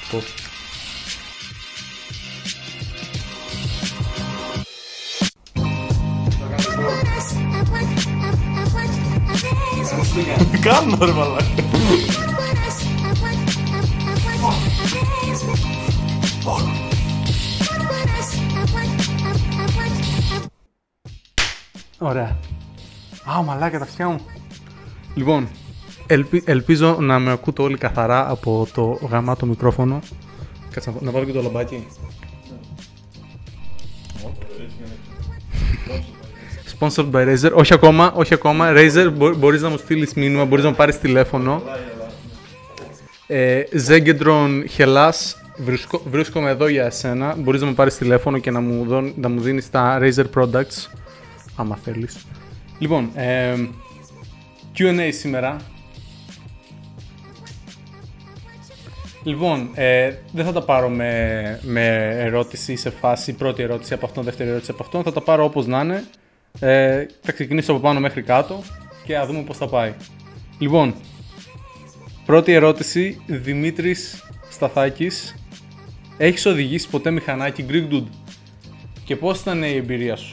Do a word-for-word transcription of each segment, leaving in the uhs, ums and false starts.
Πω. Κάνω ρε μαλάκα. Ωραία. Α, μαλάκα τα αυτιά μου. Λοιπόν, ελπι, ελπίζω να με ακούτε όλοι καθαρά από το γαμάτο μικρόφωνο. Κάτσε να, να βάλω και το λαμπάκι. Sponsored by Razer. Όχι ακόμα, όχι ακόμα. Razer, μπο, μπορείς να μου στείλεις μήνυμα, μπορείς να μου πάρεις τηλέφωνο. Ε, Zegendron Hellas, βρίσκω, βρίσκομαι εδώ για εσένα. Μπορείς να μου πάρεις τηλέφωνο και να μου, δω, να μου δίνεις τα Razer products, άμα θέλεις. Λοιπόν, ε, κιου εντ έι σήμερα. Λοιπόν, ε, δεν θα τα πάρω με, με ερώτηση σε φάση, πρώτη ερώτηση από αυτόν, δεύτερη ερώτηση από αυτόν. Θα τα πάρω όπως να είναι. Ε, θα ξεκινήσω από πάνω μέχρι κάτω και θα δούμε πώς θα πάει. Λοιπόν, πρώτη ερώτηση, Δημήτρης Σταθάκης. Έχεις οδηγήσει ποτέ μηχανάκι Greek Dude? Και πώς ήταν η εμπειρία σου?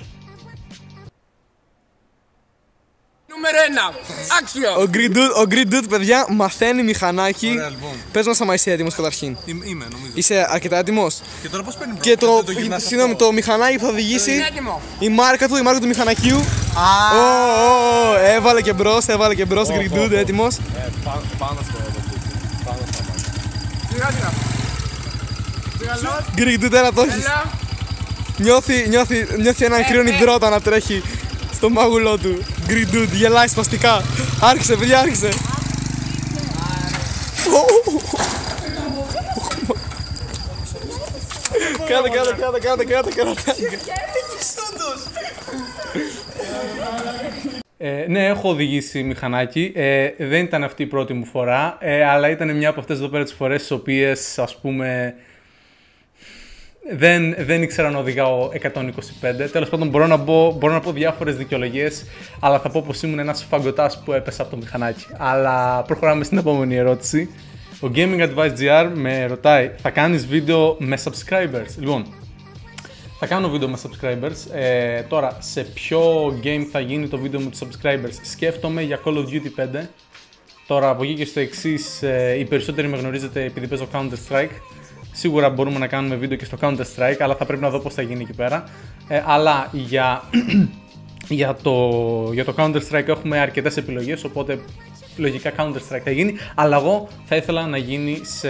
Νούμερο ένα, άξιο! Ο Greek Dude, ο Greek Dude, παιδιά, μαθαίνει μηχανάκι. Ωραία, λοιπόν. Πες μας άμα είσαι έτοιμος καταρχήν. Είμαι, είμαι, νομίζω. Είσαι αρκετά έτοιμος? Και τώρα πώς παίρνει μπρο? Και το, το γυρνάς συγγνώμη, αυτό. το μηχανάκι που θα οδηγήσει, Είναι έτοιμο. η μάρκα του, η μάρκα του μηχανακίου. Α, Ω, ω, ω, έβαλε και μπρος, έβαλε και μπρος, Greek Dude, έτοιμος. Ε, πάνω, πάνω στο πάνω στο μάτι. Σιγά σιγά. Σιγά Greek Dude, έλα το έχεις. Έλα. Νιώθει, νιώθει, νιώθει έναν κρύο υδρότα να τρέχει στο μάγουλό του. Greek Dude, γελάει σπαστικά. Άρχισε, παιδιά, άρχισε. Κάτε, κάτε, κάτε, κάτε, κάτε, κάτε. Ε, ναι, έχω οδηγήσει μηχανάκι. Ε, δεν ήταν αυτή η πρώτη μου φορά, ε, αλλά ήταν μια από αυτές εδώ πέρα τις φορές τις οποίες, ας πούμε, δεν, δεν ήξερα να οδηγάω εκατόν είκοσι πέντε. Τέλος πάντων, μπορώ να, μπω, μπορώ να πω διάφορες δικαιολογίες, αλλά θα πω πως ήμουν ένας φαγκοτάς που έπεσα από το μηχανάκι. Αλλά προχωράμε στην επόμενη ερώτηση. Ο Gaming Advice τζι αρ με ρωτάει, θα κάνεις βίντεο με subscribers? Λοιπόν, θα κάνω βίντεο με subscribers. Ε, τώρα, σε ποιο game θα γίνει το βίντεο με τους subscribers? Σκέφτομαι για Call of Duty πέντε. Τώρα, από εκεί και στο εξής, ε, οι περισσότεροι με γνωρίζετε επειδή παίζω Counter Strike. Σίγουρα μπορούμε να κάνουμε βίντεο και στο Counter Strike, αλλά θα πρέπει να δω πώς θα γίνει εκεί πέρα. Ε, αλλά για, για, το, για το Counter Strike έχουμε αρκετές επιλογές, οπότε λογικά Counter Strike θα γίνει. Αλλά εγώ θα ήθελα να γίνει σε,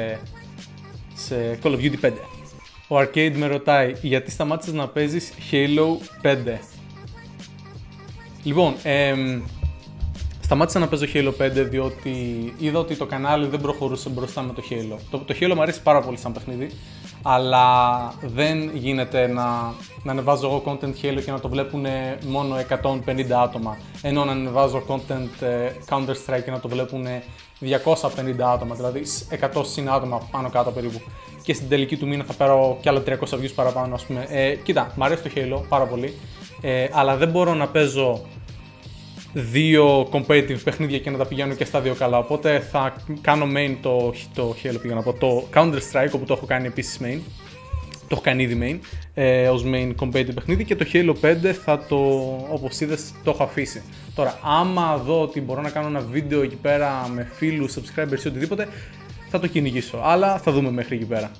σε Call of Duty πέντε. Ο Arcade με ρωτάει, γιατί σταμάτησες να παίζεις Halo πέντε? Λοιπόν, εμ, σταμάτησα να παίζω Halo πέντε διότι είδα ότι το κανάλι δεν προχωρούσε μπροστά με το Halo. Το, το Halo μου αρέσει πάρα πολύ σαν παιχνίδι, αλλά δεν γίνεται να, να ανεβάζω εγώ content Halo και να το βλέπουν μόνο εκατόν πενήντα άτομα, ενώ να ανεβάζω content ε, Counter Strike και να το βλέπουν διακόσια πενήντα άτομα, δηλαδή εκατό συν άτομα πάνω κάτω περίπου. Και στην τελική του μήνα θα πάρω κι άλλα τριακόσια views παραπάνω, ας πούμε. Ε, κοίτα, μ' αρέσει το Halo πάρα πολύ, ε, αλλά δεν μπορώ να παίζω δύο competitive παιχνίδια και να τα πηγαίνω και στα δύο καλά. Οπότε θα κάνω main το, το Halo, πήγα να πω, το Counter Strike, όπου το έχω κάνει επίσης main. Το έχω κάνει ήδη main, ε, ως main competitive παιχνίδι, και το Halo πέντε θα το, όπως είδες, το έχω αφήσει. Τώρα, άμα δω ότι μπορώ να κάνω ένα βίντεο εκεί πέρα με φίλους, subscribers ή οτιδήποτε, θα το κυνηγήσω, αλλά θα δούμε μέχρι εκεί πέρα.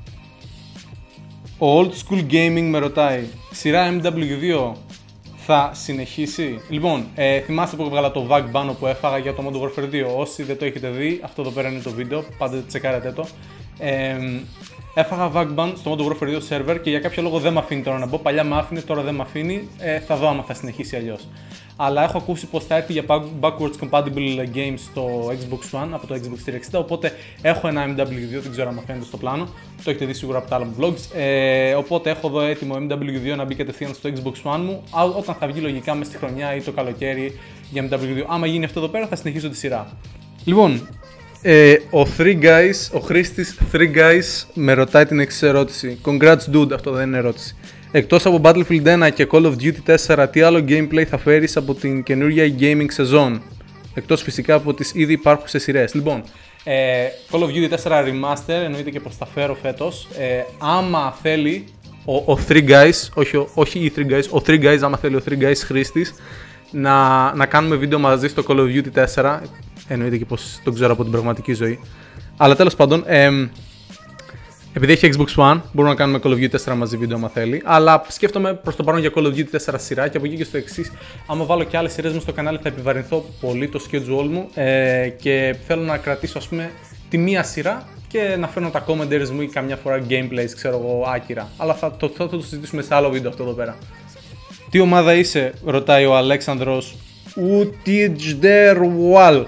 Ο Old School Gaming με ρωτάει, σειρά εμ ντάμπλιου δύο θα συνεχίσει? Λοιπόν, ε, θυμάστε που έβγαλα το vag μπάνο που έφαγα για το Modern Warfare δύο? Όσοι δεν το έχετε δει, αυτό εδώ πέρα είναι το βίντεο, πάντε τσεκάρετε το. Ε, έφαγα vag ban στο Modern Warfare δύο server και για κάποιο λόγο δεν με αφήνει τώρα να μπω. Παλιά με άφηνε, τώρα δεν με αφήνει. Ε, θα δω άμα θα συνεχίσει αλλιώς. Αλλά έχω ακούσει πως θα έρθει για backwards compatible games στο Xbox One από το Xbox τριακόσια εξήντα, οπότε έχω ένα εμ ντάμπλιου δύο, δεν ξέρω αν φαίνεται στο πλάνο. Το έχετε δει σίγουρα από τα άλλα vlogs. Ε, οπότε έχω εδώ έτοιμο εμ ντάμπλιου δύο να μπει κατευθείαν στο Xbox One μου, όταν θα βγει λογικά μες στη χρονιά ή το καλοκαίρι για εμ ντάμπλιου δύο. Άμα γίνει αυτό εδώ πέρα θα συνεχίσω τη σειρά. Λοιπόν, ε, ο three guys, ο χρήστης three guys με ρωτάει την εξής ερώτηση. Congrats dude, αυτό δεν είναι ερώτηση. Εκτός από Battlefield ένα και Call of Duty τέσσερα, τι άλλο gameplay θα φέρεις από την καινούργια gaming σεζόν? Εκτός φυσικά από τις ήδη υπάρχουσες σειρές. Λοιπόν, Ε, Call of Duty τέσσερα Remaster, εννοείται και πως θα φέρω φέτος. Ε, άμα θέλει ο, ο Three Guys, όχι, όχι οι Three Guys, ο Three Guys, άμα θέλει ο Three Guys χρήστης, να, να κάνουμε βίντεο μαζί στο Call of Duty τέσσερα. Εννοείται και πως τον ξέρω από την πραγματική ζωή. Αλλά τέλος πάντων, ε, επειδή έχει Xbox One, μπορούμε να κάνουμε Call of Duty τέσσερα μαζί βίντεο άμα θέλει. Αλλά σκέφτομαι προς το παρόν για Call of Duty τέσσερα σειρά και από εκεί και στο εξής. Άμα βάλω και άλλες σειρές μου στο κανάλι, θα επιβαρυνθώ πολύ το schedule μου ε, και θέλω να κρατήσω, ας πούμε, τη μία σειρά και να φέρνω τα commentaries μου ή καμιά φορά gameplays, ξέρω εγώ, άκυρα. Αλλά θα το, θα το συζητήσουμε σε άλλο βίντεο αυτό εδώ πέρα. Τι ομάδα είσαι, ρωτάει ο Αλέξανδρος Ουτιτζτερουάλ.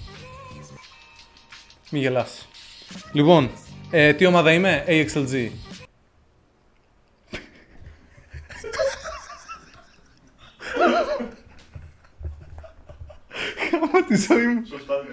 Μη γελάς. Λοιπόν, ε, τι ομάδα είμαι, έι εξ ελ τζι. Χάμα τη ζωή μου.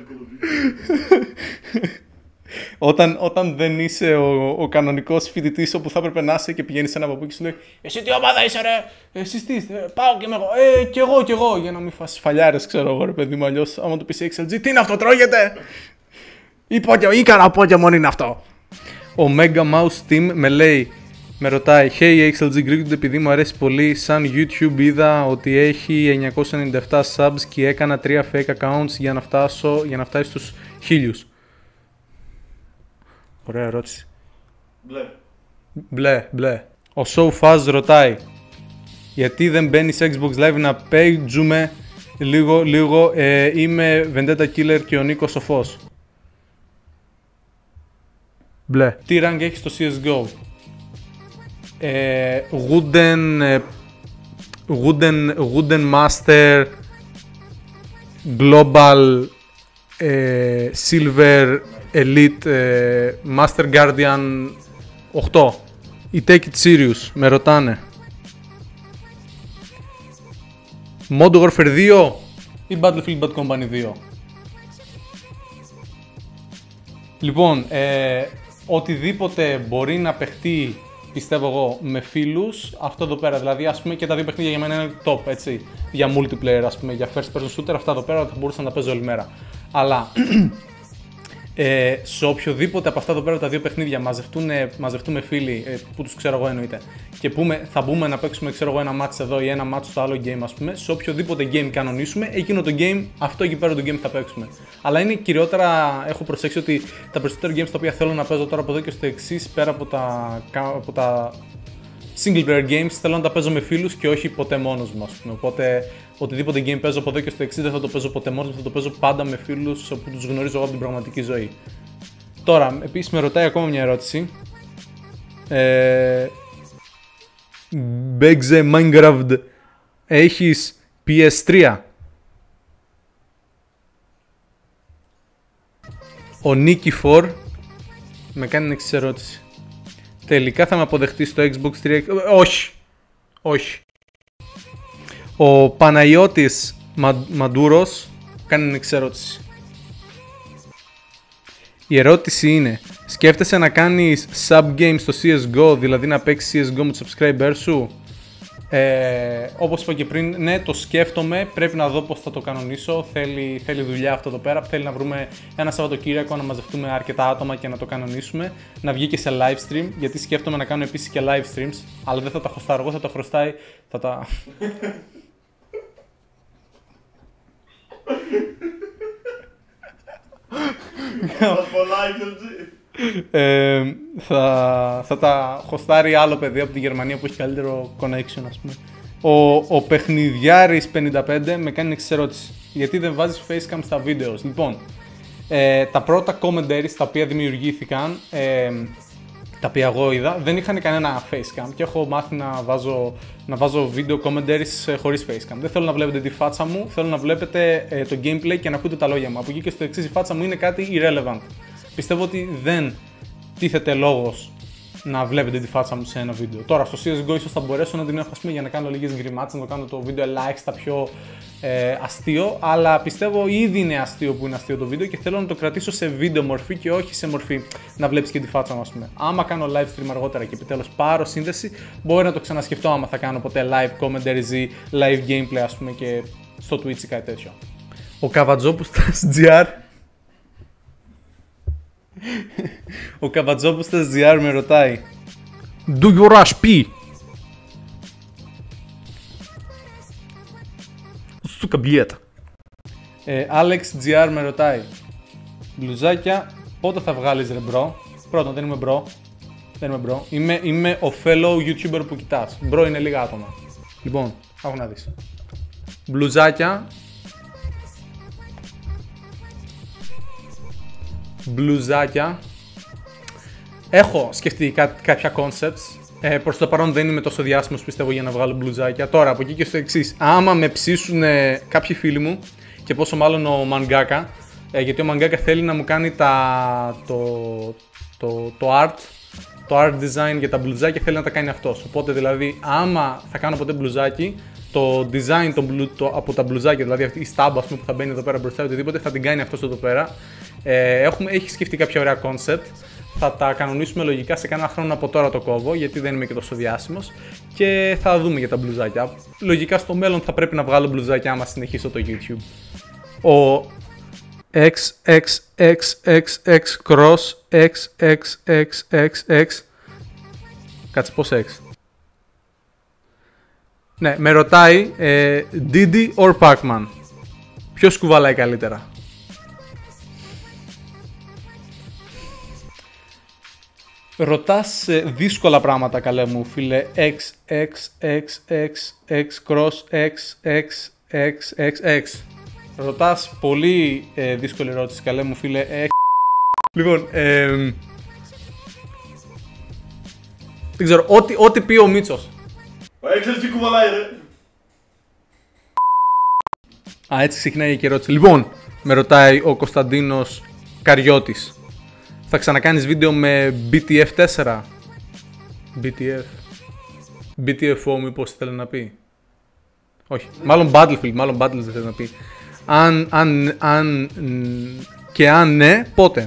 Όταν, όταν δεν είσαι ο, ο κανονικός φοιτητής όπου θα έπρεπε να είσαι και πηγαίνεις σε ένα παππού και σου λέει «Εσύ τι ομάδα είσαι ρε, εσείς τι είστε, πάω και είμαι εγώ, ε, κι εγώ κι εγώ», για να μην φας φαλιάρες, ξέρω εγώ ρε παιδί μου, αλλιώς άμα του πεις έι εξ ελ τζι, τι είναι αυτό, τρώγεται! Ή, ή κανένα Pokemon είναι αυτό. Ο Mega Mouse Team με λέει, με ρωτάει, hey έι εξ ελ τζι Greek, επειδή μου αρέσει πολύ, σαν YouTube είδα ότι έχει εννιακόσια ενενήντα επτά subs και έκανα τρία fake accounts για να, φτάσω, για να φτάσει στους χίλιους. Ωραία ερώτηση. Μπλε. Μπλε, μπλε. Ο SoFaz ρωτάει, γιατί δεν μπαίνει σε Xbox Live να παίζουμε λίγο, λίγο, ε, είμαι Vendetta Killer και ο Νίκος ο Φως. Μπλε. Τι rank έχει στο σι ες τζι ο? Ε, wooden, ε, wooden, wooden Master, Global, ε, Silver, Elite, ε, Master Guardian οκτώ. Η Take It Serious, με ρωτάνε. Modern Warfare δύο ή Battlefield Bad Company δύο. Λοιπόν, ε, οτιδήποτε μπορεί να παιχτεί, πιστεύω εγώ, με φίλους, αυτό εδώ πέρα, δηλαδή ας πούμε και τα δύο παιχνίδια για μένα είναι top, έτσι, για multiplayer, ας πούμε, για first person shooter, αυτά εδώ πέρα θα μπορούσα να τα παίζω όλη μέρα. Αλλά ε, σε οποιοδήποτε από αυτά εδώ πέρα τα δύο παιχνίδια μαζευτούμε φίλοι, ε, που τους ξέρω εγώ εννοείται, και πούμε, θα μπούμε να παίξουμε, ξέρω εγώ, ένα match εδώ ή ένα match στο άλλο game, ας πούμε, σε οποιοδήποτε game κανονίσουμε, εκείνο το game, αυτό εκεί πέρα το game θα παίξουμε. Αλλά είναι κυριότερα, έχω προσέξει ότι τα περισσότερα games τα οποία θέλω να παίζω τώρα από εδώ και στο εξής, πέρα από τα, από τα single player games, θέλω να τα παίζω με φίλους και όχι ποτέ μόνος μου, ας πούμε. Οπότε οτιδήποτε game παίζω από εδώ και στο εξής δεν θα το παίζω ποτέ μόνος μου, θα το παίζω πάντα με φίλους που τους γνωρίζω εγώ από την πραγματική ζωή. Τώρα, επίσης με ρωτάει ακόμα μια ερώτηση. Ε, Μπέγζε Minecraft, έχεις πι ες θρι? Ο Nicky φορ με κάνει την εξής ερώτηση. Τελικά θα με αποδεχτεί στο Xbox τρία? Όχι. Όχι. Ο Παναγιώτης Μα... Μαντούρος κάνει την εξής ερώτηση. Η ερώτηση είναι, σκέφτεσαι να κάνεις sub-game στο σι ες τζι ο, δηλαδή να παίξεις σι ες τζι ο με τους subscribers σου? Ε, όπως είπα και πριν, ναι, το σκέφτομαι, πρέπει να δω πώς θα το κανονίσω, θέλει, θέλει δουλειά αυτό εδώ πέρα, θέλει να βρούμε ένα Σαββατοκύριακο να μαζευτούμε αρκετά άτομα και να το κανονίσουμε, να βγει και σε live stream, γιατί σκέφτομαι να κάνω επίσης και live streams, αλλά δεν θα τα χωστάρω εγώ, θα τα χρωστάει, θα τα... Ε, θα, θα τα χωστάρει άλλο παιδί από τη Γερμανία που έχει καλύτερο connection, ας πούμε. Ο, ο Παιχνιδιάρης πενήντα πέντε με κάνει εξής ερώτηση. Γιατί δεν βάζεις facecam στα βίντεο? Λοιπόν, ε, τα πρώτα commentaries τα οποία δημιουργήθηκαν, ε, τα οποία εγώ είδα, δεν είχαν κανένα facecam και έχω μάθει να βάζω, να βάζω βίντεο commentaries χωρίς facecam. Δεν θέλω να βλέπετε τη φάτσα μου, θέλω να βλέπετε ε, το gameplay και να ακούτε τα λόγια μου. Από εκεί και στο εξής, η φάτσα μου είναι κάτι irrelevant. Πιστεύω ότι δεν τίθεται λόγος να βλέπετε τη φάτσα μου σε ένα βίντεο. Τώρα στο σι ες τζι ο ίσως θα μπορέσω να την έχω, ας πούμε, για να κάνω λίγες γκριμάτσες, να το κάνω το βίντεο ελάχιστα πιο ε, αστείο, αλλά πιστεύω ήδη είναι αστείο που είναι αστείο το βίντεο και θέλω να το κρατήσω σε βίντεο μορφή και όχι σε μορφή να βλέπεις και τη φάτσα μου, ας πούμε. Άμα κάνω live stream αργότερα και επιτέλους πάρω σύνδεση, μπορεί να το ξανασκεφτώ άμα θα κάνω ποτέ live commentaries ή live gameplay, ας πούμε, και στο Twitch ή κάτι τέτοιο. Ο Καβατζόπους στα ες τζι αρ Ο Καβατζόπουστας τζι αρ με ρωτάει Do you rush P? Σου καμπιέτα. Alex τζι αρ με ρωτάει μπλουζάκια πότε θα βγάλεις ρε μπρο? Πρώτον δεν είμαι μπρο. Δεν είμαι μπρο. Είμαι, είμαι ο fellow YouTuber που κοιτάς. Μπρο είναι λίγα άτομα. Λοιπόν, άκου να δεις. Μπλουζάκια. Μπλουζάκια. Έχω σκεφτεί κά, κάποια concepts. Ε, προς το παρόν δεν είμαι τόσο διάσημος πιστεύω για να βγάλω μπλουζάκια. Τώρα από εκεί και στο εξής. Άμα με ψήσουν ε, κάποιοι φίλοι μου και πόσο μάλλον ο Mangaka, ε, γιατί ο Mangaka θέλει να μου κάνει τα, το, το, το art, το art design για τα μπλουζάκια θέλει να τα κάνει αυτός. Οπότε δηλαδή άμα θα κάνω ποτέ μπλουζάκι, το design το, το, από τα μπλουζάκια, δηλαδή αυτή η στάμπα που θα μπαίνει εδώ πέρα μπροστά ή οτιδήποτε θα την κάνει αυτός εδώ πέρα. Ε, έχουμε, έχει σκεφτεί κάποια ωραία concept. Θα τα κανονίσουμε λογικά σε κάνα χρόνο από τώρα το κόβω, γιατί δεν είμαι και τόσο διάσημος και θα δούμε για τα μπλουζάκια. Λογικά στο μέλλον θα πρέπει να βγάλω μπλουζάκια άμα συνεχίσω το YouTube. Ο εξ εξ εξ εξ εξ cross εξ εξ εξ εξ εξ Κάτσε πώς X. Ναι, με ρωτάει ε, Diddy or Pac-Man. Ποιος κουβαλάει καλύτερα? Ρωτάς ε, δύσκολα πράγματα καλέ μου φίλε. X, X, X, X, X, cross, X, X, X, X, X. Ρωτάς πολύ ε, δύσκολη ερώτηση καλέ μου φίλε. X. Λοιπόν, ε, δεν ξέρω, ό,τι, ό,τι πει ο Μίτσος. Ο X τι κουβαλάει ρε. Α, έτσι ξεκινάει η ερώτηση. Λοιπόν, με ρωτάει ο Κωνσταντίνος Καριώτης. Θα ξανακάνεις βίντεο με μπι τι εφ τέσσερα. μπι τι εφ. μπι τι εφ ο μήπως θέλει να πει. Όχι. Μάλλον Battlefield. Μάλλον Battlefield δεν θέλει να πει. Αν, αν, αν και αν ναι, πότε.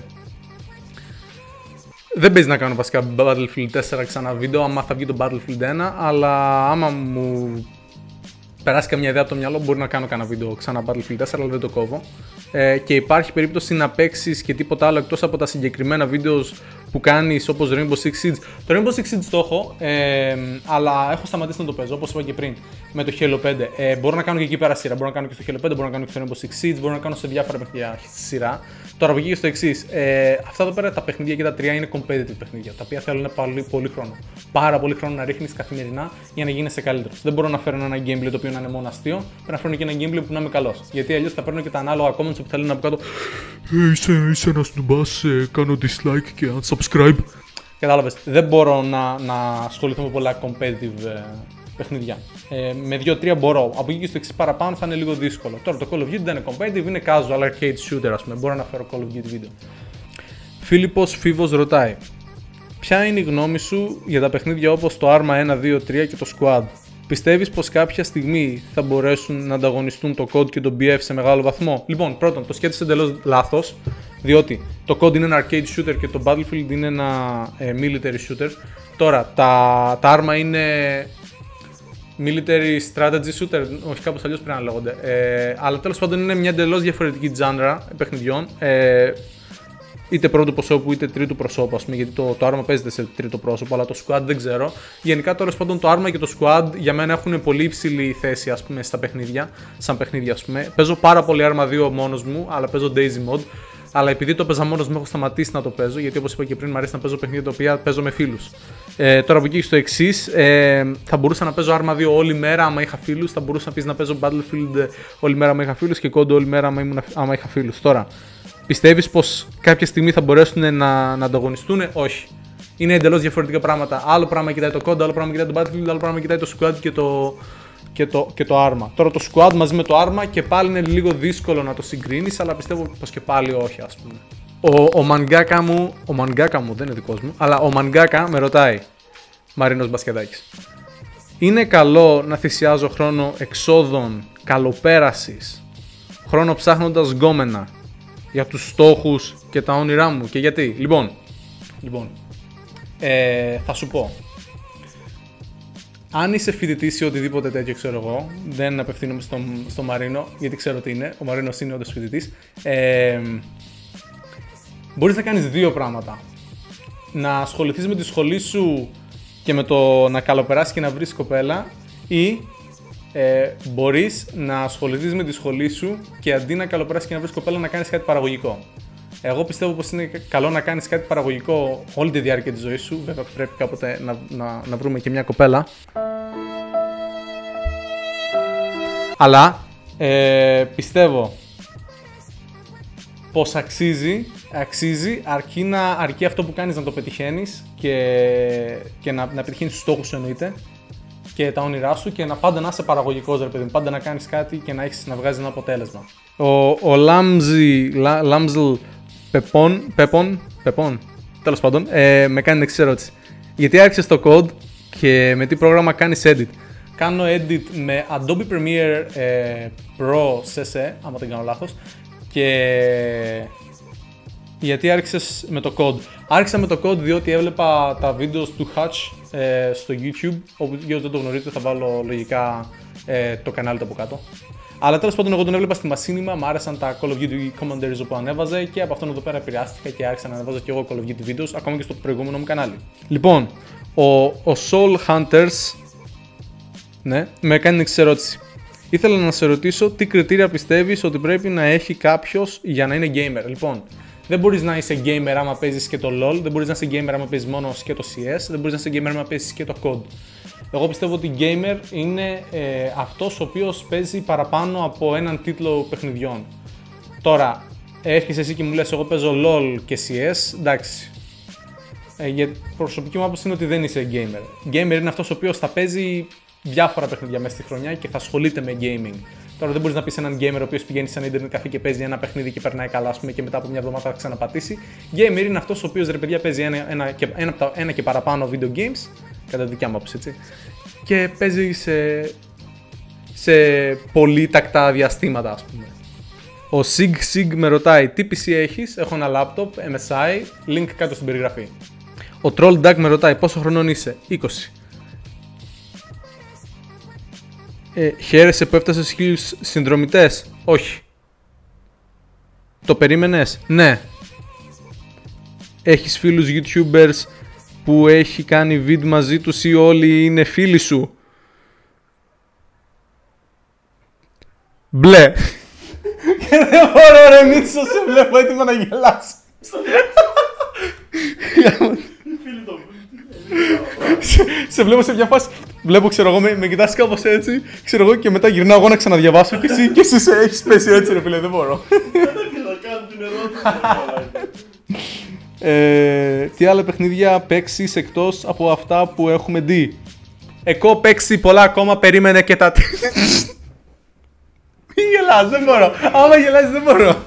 Δεν παίζει να κάνω βασικά Battlefield τέσσερα ξανά βίντεο, άμα θα βγει το Battlefield ένα, αλλά άμα μου περάσει καμιά ιδέα από το μυαλό μπορεί να κάνω κανένα βίντεο ξανά Battlefield τέσσερα, αλλά δεν το κόβω. Ε, και υπάρχει περίπτωση να παίξεις και τίποτα άλλο εκτός από τα συγκεκριμένα βίντεο που κάνεις όπως Rainbow Six Siege. Το Rainbow Six Siege το έχω, ε, αλλά έχω σταματήσει να το παίζω όπως είπα και πριν με το Halo πέντε. Ε, μπορώ να κάνω και εκεί πέρα σειρά. Μπορώ να κάνω και στο Halo πέντε, μπορώ να κάνω και στο Rainbow Six Siege, μπορώ να κάνω σε διάφορα παιχνίδια σειρά. Τώρα από εκεί και στο εξής. Ε, αυτά εδώ πέρα τα παιχνίδια και τα τρία είναι competitive παιχνίδια, τα οποία θέλουν πολύ, πολύ χρόνο. Πάρα πολύ χρόνο να ρίχνεις καθημερινά για να γίνεσαι καλύτερος. Δεν μπορώ να φέρω ένα gameplay το οποίο να είναι μόνο αστείο, πρέπει να φέρω και ένα gameplay που να είμαι καλός. Γιατί αλλιώς θα παίρνω και τα ανάλογα comments που θα λένε από κάτω. Hey, είσαι, είσαι ένας νουμπάς, ε, κάνω dislike και unsubscribe. Κατάλαβες, δεν μπορώ να, να ασχοληθώ με πολλά competitive ε, παιχνίδια. Ε, με δύο τρία μπορώ. Από εκεί και στο εξής παραπάνω θα είναι λίγο δύσκολο. Τώρα το Call of Duty δεν είναι competitive, είναι casual arcade shooter, ας πούμε. Μπορώ να φέρω Call of Duty βίντεο. Φίλιππος Φίβος ρωτάει: ποια είναι η γνώμη σου για τα παιχνίδια όπως το Arma ένα, δύο, τρία και το Squad? Πιστεύεις πως κάποια στιγμή θα μπορέσουν να ανταγωνιστούν το κόντ και το μπι εφ σε μεγάλο βαθμό? Λοιπόν, πρώτον, το σκέφτεσαι εντελώς λάθος, διότι το κόντ είναι ένα arcade shooter και το Battlefield είναι ένα ε, military shooter. Τώρα, τα, τα Arma είναι military strategy shooter, όχι κάπως αλλιώς πρέπει να λέγονται. Ε, αλλά τέλος πάντων είναι μια εντελώς διαφορετική genre παιχνιδιών. Ε, είτε πρώτου προσώπου είτε τρίτου προσώπου, ας πούμε, γιατί το, το Arma παίζεται σε τρίτο πρόσωπο, αλλά το Squad δεν ξέρω. Γενικά, τέλος πάντων, το Arma και το Squad για μένα έχουν πολύ υψηλή θέση, ας πούμε, στα παιχνίδια. Σαν παιχνίδια, ας πούμε. Παίζω πάρα πολύ Arma δύο μόνος μου, αλλά παίζω Daisy Mod. Αλλά επειδή το παίζα μόνος μου, έχω σταματήσει να το παίζω, γιατί όπως είπα και πριν, μου αρέσει να παίζω παιχνίδια τα οποία παίζω με φίλους. Ε, τώρα από εκεί στο εξής, ε, θα μπορούσα να παίζω Arma δύο όλη μέρα άμα είχα φίλους. Θα μπορούσα επίσης να παίζω Battlefield όλη μέρα άμα είχα φίλους και COD όλη μέρα άμα, ήμουν, άμα είχα φίλους. Τώρα, πιστεύεις πως κάποια στιγμή θα μπορέσουν να, να ανταγωνιστούν? Όχι. Είναι εντελώς διαφορετικά πράγματα. Άλλο πράγμα κοιτάει το COD, άλλο πράγμα κοιτάει το Battlefield, άλλο πράγμα κοιτάει το Squad και το, και το, και το Arma. Τώρα το Squad μαζί με το Arma και πάλι είναι λίγο δύσκολο να το συγκρίνεις, αλλά πιστεύω πως και πάλι όχι, ας πούμε. Ο, ο Mangaka μου, ο Mangaka μου δεν είναι δικός μου, αλλά ο Mangaka με ρωτάει, Μαρίνος Μπασκεδάκης, είναι καλό να θυσιάζω χρόνο εξόδων, καλοπέρασης, χρόνο ψάχνοντας γκόμενα για τους στόχους και τα όνειρά μου? Και γιατί? Λοιπόν, λοιπόν ε, θα σου πω. Αν είσαι φοιτητής ή οτιδήποτε τέτοιο, ξέρω εγώ, δεν απευθύνομαι στο, στο Μαρίνο, γιατί ξέρω τι είναι. Ο Μαρίνος είναι όντως φοιτητής. Ε, μπορείς να κάνεις δύο πράγματα. Να ασχοληθείς με τη σχολή σου και με το να καλοπεράσεις και να βρεις κοπέλα, ή ε, μπορείς να ασχοληθείς με τη σχολή σου και αντί να καλοπεράσεις και να βρεις κοπέλα να κάνεις κάτι παραγωγικό. Εγώ πιστεύω πως είναι καλό να κάνεις κάτι παραγωγικό όλη τη διάρκεια της ζωής σου. Βέβαια πρέπει κάποτε να, να, να βρούμε και μια κοπέλα. Αλλά ε, πιστεύω πως αξίζει, αξίζει αρκεί, να, αρκεί αυτό που κάνεις να το πετυχαίνεις και, και να, να πετυχαίνεις τους στόχους σου εννοείται και τα όνειρά σου και να πάντα να είσαι παραγωγικός ρε παιδί μου, πάντα να κάνεις κάτι και να, έχεις, να βγάζεις ένα αποτέλεσμα. Ο, ο Λάμζι, Λα, Λάμζλ Πεπών, Πεπών, Πεπών, τέλος πάντων, ε, με κάνει την εξής ερώτηση. Γιατί άρχισες το code και με τι πρόγραμμα κάνεις edit? Κάνω edit με Adobe Premiere ε, Pro σι ες ι, άμα δεν κάνω λάθος. Και γιατί άρχισες με το code? Άρχισα με το code διότι έβλεπα τα βίντεο του Hutch ε, στο YouTube, όπου για δεν το γνωρίζετε θα βάλω λογικά ε, το κανάλι του από κάτω. Αλλά τέλος πάντων εγώ τον έβλεπα στη Machinima, μου άρεσαν τα Call of Duty Commanderies όπου ανέβαζε και από αυτόν εδώ πέρα επηρεάστηκα και άρχισα να ανεβάζω και εγώ Call of Duty videos, ακόμα και στο προηγούμενο μου κανάλι. Λοιπόν, ο, ο Soul Hunters, ναι, με έκανε την εξής ερώτηση. Ήθελα να σε ρωτήσω τι κριτήρια πιστεύεις ότι πρέπει να έχει κάποιος για να είναι gamer. Λοιπόν, δεν μπορείς να είσαι gamer άμα παίζεις και το LOL, δεν μπορείς να είσαι gamer άμα παίζεις μόνο και το σι ες, δεν μπορείς να είσαι gamer άμα παίζεις και το COD. Εγώ πιστεύω ότι gamer είναι ε, αυτός ο οποίος παίζει παραπάνω από έναν τίτλο παιχνιδιών. Τώρα, έρχεσαι εσύ και μου λες εγώ παίζω LOL και σι ες, εντάξει. Ε, για προσωπική μου άποψη είναι ότι δεν είσαι gamer. Gamer είναι αυτός ο οποίος θα παίζει διάφορα παιχνίδια μέσα στη χρονιά και θα ασχολείται με gaming. Τώρα δεν μπορείς να πεις έναν gamer ο οποίος πηγαίνει σε ένα internet καφέ και παίζει ένα παιχνίδι και περνάει καλά, ας πούμε, και μετά από μια εβδομάδα θα ξαναπατήσει. Gamer είναι αυτός ο οποίος ρε παιδιά παίζει ένα, ένα, και, ένα, ένα και παραπάνω video games, κατά τη δικιά μου άποψη, έτσι. Και παίζει σε, σε πολύ τακτά διαστήματα, ας πούμε. Ο Sig Sig με ρωτάει τι πι σι έχεις, έχω ένα laptop, εμ ες άι, link κάτω στην περιγραφή. Ο Troll Duck με ρωτάει πόσο χρονών είσαι, είκοσι. Ε, χαίρεσαι που έφτασες χίλιους συνδρομητές, όχι. Το περίμενες, ναι. Έχεις φίλους YouTubers που έχει κάνει βίντεο μαζί τους ή όλοι είναι φίλοι σου? Μπλε. Και δεν μπορώ ρε Μίτσο, σε βλέπω έτοιμα να γελάσω. Σε βλέπω σε μια φάση, βλέπω ξέρω εγώ, με, με κοιτάς κάπως έτσι, ξέρω εγώ και μετά γυρνάω εγώ να ξαναδιαβάσω και εσύ, και εσύ σε έχεις πέσει έτσι ρε φίλε, δεν μπορώ. ε, τι άλλα παιχνίδια παίξεις εκτός από αυτά που έχουμε δει? Εγώ παίξει πολλά ακόμα, περίμενε και τα... Μην γελάς, δεν μπορώ, άμα γελάσεις δεν μπορώ.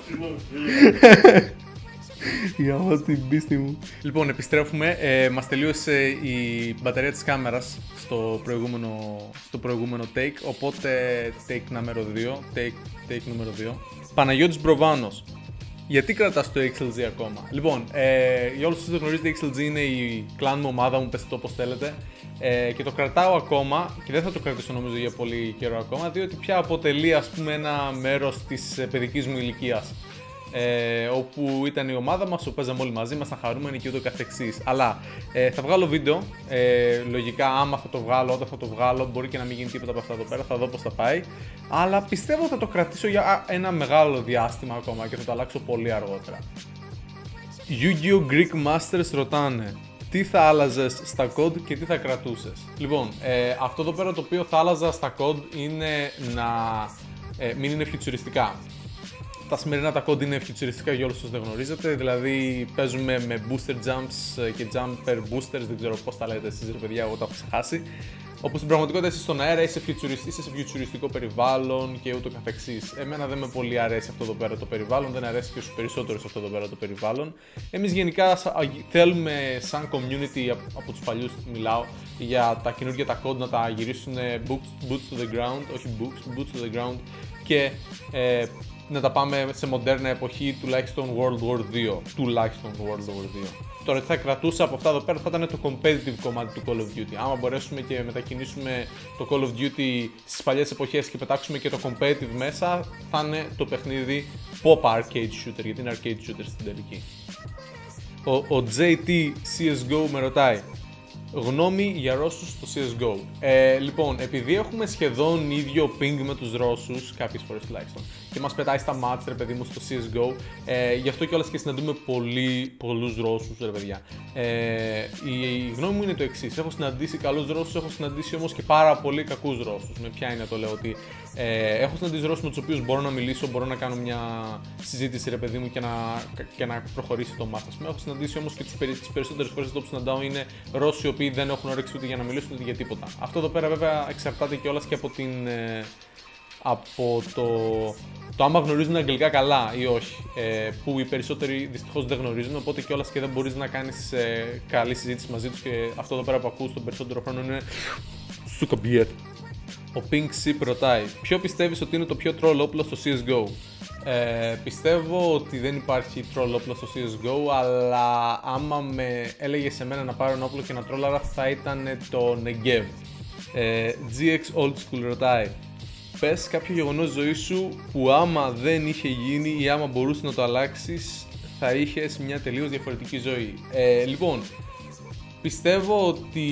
Για την πίστη μου. Λοιπόν, επιστρέφουμε. Ε, μας τελείωσε η μπαταρία της κάμερας στο προηγούμενο, στο προηγούμενο take. Οπότε take νούμερο δύο. Take, take νούμερο δύο. Παναγιώτης Μπροβάνος. Γιατί κρατάς το έιξ ελ τζι ακόμα? Λοιπόν, ε, για όλους τους που δεν γνωρίζετε, η έιξ ελ τζι είναι η clan μου ομάδα μου, πες το όπως θέλετε. Ε, και το κρατάω ακόμα και δεν θα το κρατήσω νομίζω για πολύ καιρό ακόμα, διότι πια αποτελεί ας πούμε ένα μέρος της παιδικής μου ηλικίας. Ε, όπου ήταν η ομάδα μας, όπου παίζαμε όλοι μαζί, ήμασταν χαρούμενοι και ούτω καθεξής. Αλλά ε, θα βγάλω βίντεο, ε, λογικά άμα θα το βγάλω, όταν θα το βγάλω, μπορεί και να μην γίνει τίποτα από αυτά εδώ πέρα, θα δω πώς θα πάει. Αλλά πιστεύω θα το κρατήσω για ένα μεγάλο διάστημα ακόμα και θα το αλλάξω πολύ αργότερα. Yu-Gi-Oh! Greek Masters ρωτάνε τι θα άλλαζες στα code και τι θα κρατούσες. Λοιπόν, ε, αυτό εδώ πέρα το οποίο θα άλλαζα στα code είναι να ε, μην είναι φιτσουριστικά. Τα σημερινά τα code είναι φιτσουριστικά για όλους όσους δεν γνωρίζετε, δηλαδή παίζουμε με booster jumps και jumper boosters, δεν ξέρω πώς τα λέτε εσείς ρε παιδιά, εγώ τα έχω ξεχάσει. Όπου στην πραγματικότητα είσαι στον αέρα, είσαι, είσαι σε φιτσουριστικό περιβάλλον και ούτω καθεξής. Εμένα δεν με πολύ αρέσει αυτό εδώ πέρα το περιβάλλον, δεν αρέσει και στους περισσότερους αυτό εδώ πέρα το περιβάλλον. Εμείς γενικά θέλουμε σαν community, από τους παλιούς μιλάω, για τα καινούργια τα code να τα γυρίσουν boots, boots to the ground, όχι boots, boots to the ground και ε, να τα πάμε σε μοντέρνα εποχή, τουλάχιστον World War δύο. Τουλάχιστον World War δύο. Τώρα τι θα κρατούσα από αυτά εδώ πέρα θα ήταν το competitive κομμάτι του Call of Duty. Άμα μπορέσουμε και μετακινήσουμε το Call of Duty στις παλιές εποχές και πετάξουμε και το competitive μέσα, θα είναι το παιχνίδι pop arcade shooter, γιατί είναι arcade shooter στην τελική. Ο, ο τζέι τι σι ες τζι ο με ρωτάει γνώμη για Ρώσους στο σι ες τζι. Ε, λοιπόν, επειδή έχουμε σχεδόν ίδιο ping με τους Ρώσους, κάποιες φορές τουλάχιστον, και μας πετάει στα μάτς, ρε παιδί μου, στο σι ες τζι, ε, γι' αυτό κιόλας και συναντούμε πολύ, πολλούς Ρώσους, ρε παιδιά. Ε, η, η γνώμη μου είναι το εξής. Έχω συναντήσει καλούς Ρώσους, έχω συναντήσει όμως και πάρα πολύ κακούς Ρώσους. Με ποια είναι το λέω ότι ε, έχω συναντήσει Ρώσους με τους οποίους μπορώ να μιλήσω, μπορώ να κάνω μια συζήτηση, ρε παιδί μου, και να, και να προχωρήσει το μάθημα. Έχω συναντήσει όμως και τις περισσότερες φορές εδώ που συναντάω είναι Ρώσοι οι οποίοι δεν έχουν όρεξη ούτε για να μιλήσουν ούτε για τίποτα. Αυτό εδώ πέρα βέβαια εξαρτάται κιόλας και από την. Ε, από το, το άμα γνωρίζουν αγγλικά καλά ή όχι, ε, που οι περισσότεροι δυστυχώς δεν γνωρίζουν, οπότε κιόλας και δεν μπορείς να κάνεις ε, καλή συζήτηση μαζί τους, και αυτό εδώ πέρα που ακούς τον περισσότερο χρόνο είναι σουκαμπιέτ. Ο Pink Sip ρωτάει, ποιο πιστεύεις ότι είναι το πιο troll όπλο στο σι ες τζι? Ε, πιστεύω ότι δεν υπάρχει troll όπλο στο σι ες τζι, αλλά άμα με έλεγε σε μένα να πάρω ένα όπλο και να τρόλαρα θα ήταν το Negev. ε, τζι εξ Old School ρωτάει, πες κάποιο γεγονός ζωής σου που άμα δεν είχε γίνει ή άμα μπορούσε να το αλλάξεις θα είχες μια τελείως διαφορετική ζωή. Ε, λοιπόν, πιστεύω ότι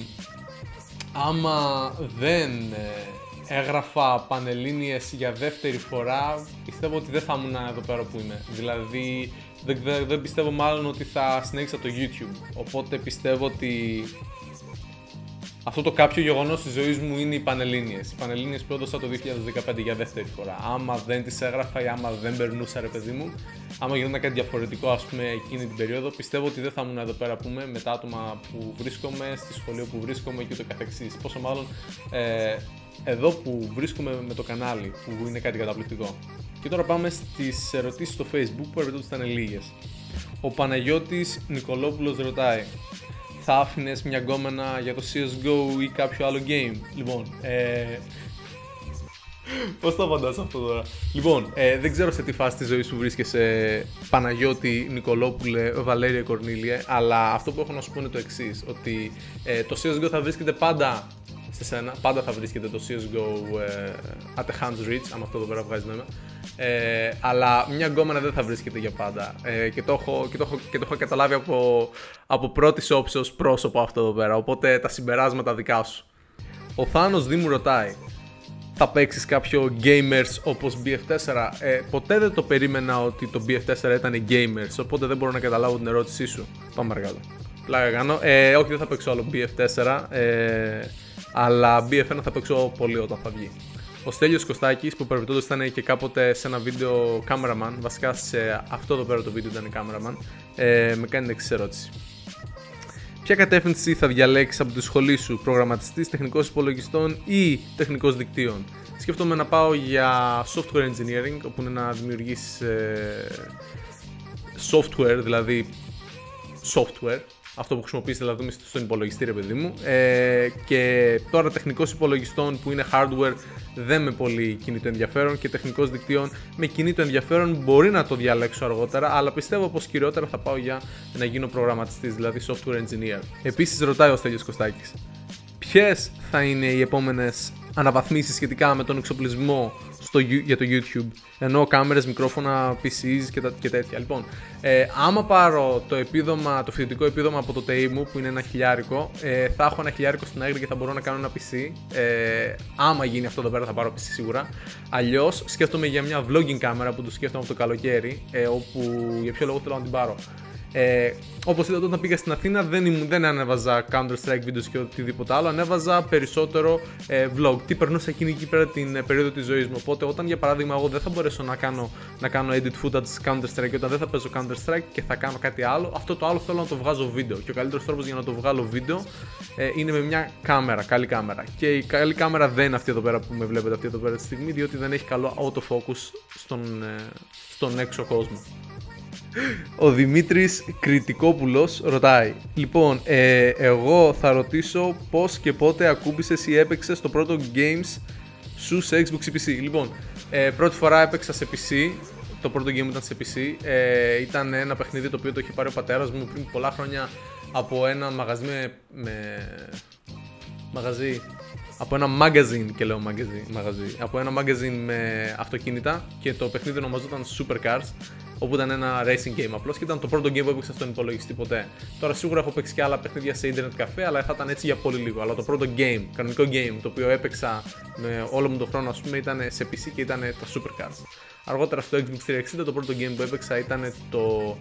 άμα δεν ε, έγραφα Πανελλήνιες για δεύτερη φορά, πιστεύω ότι δεν θα ήμουν εδώ πέρα που είμαι. Δηλαδή, δεν, δεν, δεν πιστεύω μάλλον ότι θα συνέχισα το YouTube. Οπότε πιστεύω ότι αυτό το κάποιο γεγονός της ζωής μου είναι οι Πανελλήνιες. Οι Πανελλήνιες που έδωσα το δύο χιλιάδες δεκαπέντε για δεύτερη φορά. Άμα δεν τις έγραφα ή άμα δεν περνούσα, ρε παιδί μου, άμα γινόταν κάτι διαφορετικό, ας πούμε, εκείνη την περίοδο, πιστεύω ότι δεν θα ήμουν εδώ πέρα που είμαι, με τα άτομα που βρίσκομαι, στη σχολείο που βρίσκομαι και ούτω καθεξής. Πόσο μάλλον ε, εδώ που βρίσκομαι με το κανάλι, που είναι κάτι καταπληκτικό. Και τώρα πάμε στις ερωτήσεις στο Facebook, που ερωτήσεις ήταν λίγες. Ο Παναγιώτης Νικολόπουλος ρωτάει, θα άφηνες μια γκόμενα για το σι ες τζι ή κάποιο άλλο game? Λοιπόν, ε... πώς θα απαντάς αυτό τώρα? Λοιπόν, ε, δεν ξέρω σε τι φάση της ζωής σου βρίσκεσαι, Παναγιώτη Νικολόπουλε Βαλέρια Κορνίλιε, αλλά αυτό που έχω να σου πω είναι το εξής, ότι ε, το σι ες τζι θα βρίσκεται πάντα σε σένα, πάντα θα βρίσκεται το σι ες τζι ε, at the hand's reach, αν αυτό εδώ πέρα βγάζει νόημα. Ε, αλλά μια γκόμενα δεν θα βρίσκεται για πάντα, ε, και, το έχω, και, το έχω, και το έχω καταλάβει από, από πρώτης όψεως πρόσωπο αυτό εδώ πέρα, οπότε τα συμπεράσματα δικά σου. Ο Θάνος Δήμου ρωτάει, θα παίξεις κάποιο gamers όπως μπι εφ φορ? Ε, ποτέ δεν το περίμενα ότι το μπι εφ φορ ήταν gamers, οπότε δεν μπορώ να καταλάβω την ερώτησή σου. Πάμε αργά. Πλάκα κάνω. Ε, όχι, δεν θα παίξω άλλο μπι εφ φορ, ε, αλλά μπι εφ ένα θα παίξω πολύ όταν θα βγει. Ο Στέλιος Κωστάκης, που παρεμπιπτόντως ήταν και κάποτε σε ένα βίντεο cameraman, βασικά σε αυτό εδώ πέρα το βίντεο ήταν cameraman, ε, με κάνει την εξής ερώτηση. Ποια κατεύθυνση θα διαλέξεις από τη σχολή σου, προγραμματιστής, τεχνικός υπολογιστών ή τεχνικός δικτύων? Σκέφτομαι να πάω για software engineering, όπου είναι να δημιουργήσεις ε, software, δηλαδή software, αυτό που χρησιμοποιείς δηλαδή στον υπολογιστή, ρε παιδί μου, ε, και τώρα τεχνικός υπολογιστών που είναι hardware δεν με πολύ κινεί το ενδιαφέρον, και τεχνικός δικτύων με κινεί το ενδιαφέρον, μπορεί να το διαλέξω αργότερα, αλλά πιστεύω πως κυριότερα θα πάω για να γίνω προγραμματιστής, δηλαδή software engineer. Επίσης ρωτάει ο Στέλιος Κωστάκης, ποιες θα είναι οι επόμενες αναβαθμίσεις σχετικά με τον εξοπλισμό στο, για το YouTube, ενώ κάμερες, μικρόφωνα, πι σις και, τα, και τέτοια. Λοιπόν, ε, άμα πάρω το επίδομα, το φοιτητικό επίδομα από το ΤΕΙ μου, που είναι ένα χιλιάρικο, ε, θα έχω ένα χιλιάρικο στην άκρη και θα μπορώ να κάνω ένα πι σι. Ε, άμα γίνει αυτό εδώ πέρα θα πάρω πι σι σίγουρα. Αλλιώς σκέφτομαι για μια vlogging κάμερα που το σκέφτομαι από το καλοκαίρι, ε, όπου για ποιο λόγο θέλω να την πάρω. Ε, όπως είδατε, όταν πήγα στην Αθήνα δεν, ήμουν, δεν ανέβαζα Counter-Strike videos και οτιδήποτε άλλο, ανέβαζα περισσότερο ε, vlog. Τι περνούσα εκείνη εκεί πέρα την ε, περίοδο της ζωής μου. Οπότε, όταν για παράδειγμα εγώ δεν θα μπορέσω να κάνω, να κάνω edit footage Counter-Strike, όταν δεν θα παίζω Counter-Strike και θα κάνω κάτι άλλο, αυτό το άλλο θέλω να το βγάζω βίντεο. Και ο καλύτερος τρόπος για να το βγάλω βίντεο ε, είναι με μια κάμερα, καλή κάμερα. Και η καλή κάμερα δεν είναι αυτή εδώ πέρα που με βλέπετε αυτή εδώ πέρα τη στιγμή, διότι δεν έχει καλό autofocus στον, ε, στον έξω κόσμο. Ο Δημήτρης Κρητικόπουλος ρωτάει, λοιπόν, ε, εγώ θα ρωτήσω πώς και πότε ακούμπησες ή έπαιξες το πρώτο games σου σε Xbox ή πι σι. Λοιπόν, ε, πρώτη φορά έπαιξα σε πι σι, το πρώτο game ήταν σε πι σι, ε, ήταν ένα παιχνίδι το οποίο το είχε πάρει ο πατέρας μου πριν πολλά χρόνια από ένα μαγαζί με... με... μαγαζί... από ένα magazine, και λέω magazine, μαγαζί, από ένα magazine με αυτοκίνητα, και το παιχνίδι ονομαζόταν Supercars. όπου ήταν ένα racing game απλώς και ήταν το πρώτο game που έπαιξα στον υπολογιστή ποτέ. Τώρα σίγουρα έχω παίξει και άλλα παιχνίδια σε internet cafe, αλλά θα ήταν έτσι για πολύ λίγο. Αλλά το πρώτο game, κανονικό game, το οποίο έπαιξα με όλο μου τον χρόνο, ας πούμε, ήταν σε πι σι και ήταν τα Supercars. Αργότερα στο Xbox τριακόσια εξήντα το πρώτο game που έπαιξα ήταν το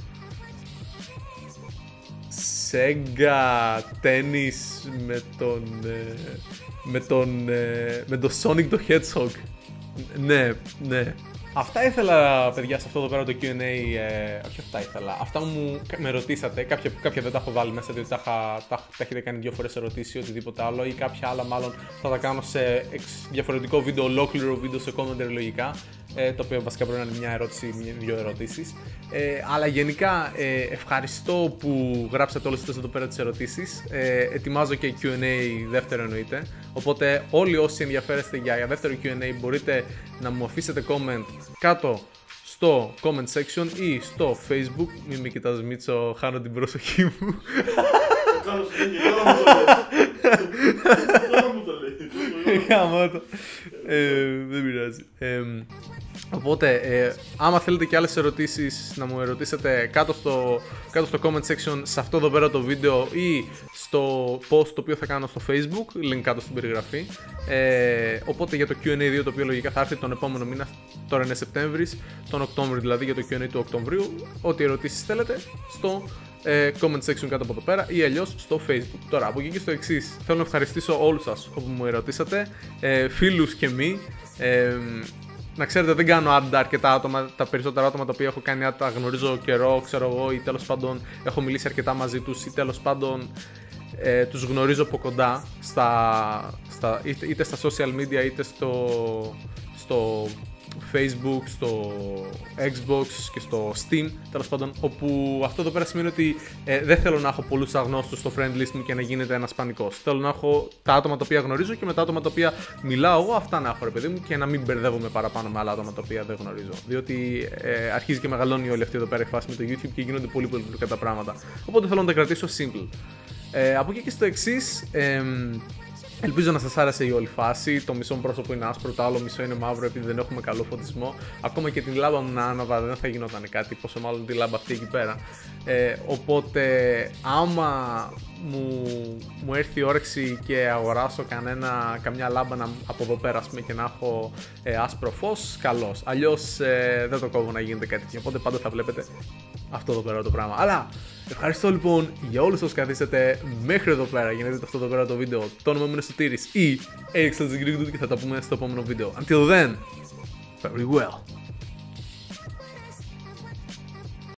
Sega Tennis με τον, με τον, με τον Sonic το Hedgehog. Ναι, ναι. Αυτά ήθελα, παιδιά, σε αυτό εδώ πέρα το κιου εντ έι, ε, όχι αυτά ήθελα, αυτά μου με ρωτήσατε, κάποια, κάποια δεν τα έχω βάλει μέσα διότι τα, τα, τα, τα έχετε κάνει δύο φορές ερωτήσει ή οτιδήποτε άλλο, ή κάποια άλλα μάλλον θα τα κάνω σε εξ, διαφορετικό βίντεο, ολόκληρο βίντεο σε commentary λογικά, ε, το οποίο βασικά πρέπει να είναι μια ερώτηση, μια, δύο ερωτήσεις. Ε, αλλά γενικά ε, ευχαριστώ που γράψατε όλες αυτές εδώ πέρα τις ερωτήσεις, ε, ετοιμάζω και κιου εντ έι δεύτερο εννοείται, οπότε όλοι όσοι ενδιαφέρεστε για, για δεύτερο κιου εντ έι μπορείτε να μου αφήσετε comment κάτω στο comment section ή στο facebook. Μην με κοιτάς Μίτσο, χάνω την προσοχή μου. Γαμώτο. Δεν πειράζει. Οπότε, ε, άμα θέλετε και άλλες ερωτήσεις να μου ερωτήσετε κάτω στο, κάτω στο comment section σε αυτό εδώ πέρα το βίντεο ή στο post το οποίο θα κάνω στο facebook, link κάτω στην περιγραφή. Ε, οπότε για το κιου εντ έι δύο, το οποίο λογικά θα έρθει τον επόμενο μήνα, τώρα είναι Σεπτέμβρης, τον Οκτώβριο δηλαδή, για το κιου εντ έι του Οκτωβρίου, ό,τι ερωτήσεις θέλετε στο ε, comment section κάτω από εδώ πέρα ή αλλιώς στο facebook. Τώρα από εκεί και στο εξής, θέλω να ευχαριστήσω όλους σας όπου μου ερωτήσατε, ε, φίλους και μη. Ε, Να ξέρετε, δεν κάνω ad αρκετά άτομα, τα περισσότερα άτομα τα οποία έχω κάνει ad τα γνωρίζω καιρό, ξέρω εγώ, ή τέλος πάντων έχω μιλήσει αρκετά μαζί τους, ή τέλος πάντων ε, τους γνωρίζω από κοντά, στα, στα, είτε, είτε στα social media είτε στο, στο Facebook, στο Xbox και στο Steam, τέλος πάντων, όπου αυτό εδώ πέρα σημαίνει ότι ε, δεν θέλω να έχω πολλούς αγνώστους στο friend list μου και να γίνεται ένας πανικός. Θέλω να έχω τα άτομα τα οποία γνωρίζω και με τα άτομα τα οποία μιλάω εγώ, αυτά να έχω ρε παιδί μου, και να μην μπερδεύομαι παραπάνω με άλλα άτομα τα οποία δεν γνωρίζω. Διότι ε, αρχίζει και μεγαλώνει όλη αυτή εδώ πέρα η φάση με το YouTube και γίνονται πολύ πολύ τα πράγματα. Οπότε θέλω να τα κρατήσω simple. Ε, από εκεί και στο εξής. Ε, Ελπίζω να σας άρεσε η όλη φάση. Το μισό μου πρόσωπο είναι άσπρο, το άλλο μισό είναι μαύρο επειδή δεν έχουμε καλό φωτισμό. Ακόμα και την λάμπα μου να άναβα δεν θα γινόταν κάτι, πόσο μάλλον τη λάμπα αυτή εκεί πέρα. Ε, οπότε άμα μου, μου έρθει η όρεξη και αγοράσω κανένα, καμιά λάμπα να, από εδώ πέρα πούμε, και να έχω ε, άσπρο φως, καλώς. Αλλιώς ε, δεν το κόβω να γίνεται κάτι τέτοιο. Οπότε πάντα θα βλέπετε αυτό εδώ πέρα το πράγμα. Αλλά ευχαριστώ λοιπόν για όλους όσους καθίσατε μέχρι εδώ πέρα για να δείτε αυτό εδώ πέρα το βίντεο. Το όνομα μου είναι Σωτήρης ή Axel και θα τα πούμε στο επόμενο βίντεο. Until then, very well.